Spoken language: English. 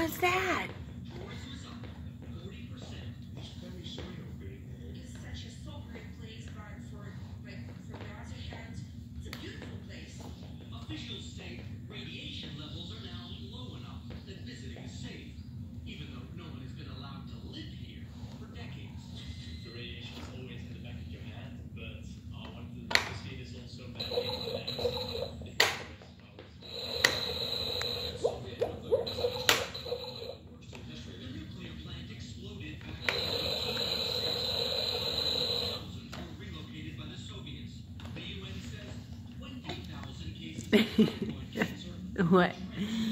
was that? Officials state radiation levels are now low enough that visiting is safe, even though no one has been allowed to live here for decades. The radiation is always in the back of your head, but one of the investigate is also bad The nuclear plant exploded back in 1986. Thousands were relocated by the Soviets. The UN says 20,000 cases of thyroid cancer What?